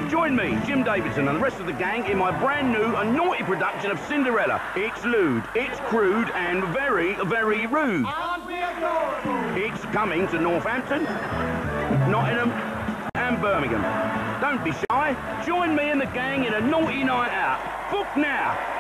Join me, Jim Davidson, and the rest of the gang in my brand new and naughty production of Sinderella. It's lewd, it's crude, and very, very rude. It's coming to Northampton, Nottingham, and Birmingham. Don't be shy. Join me and the gang in a naughty night out. Book now.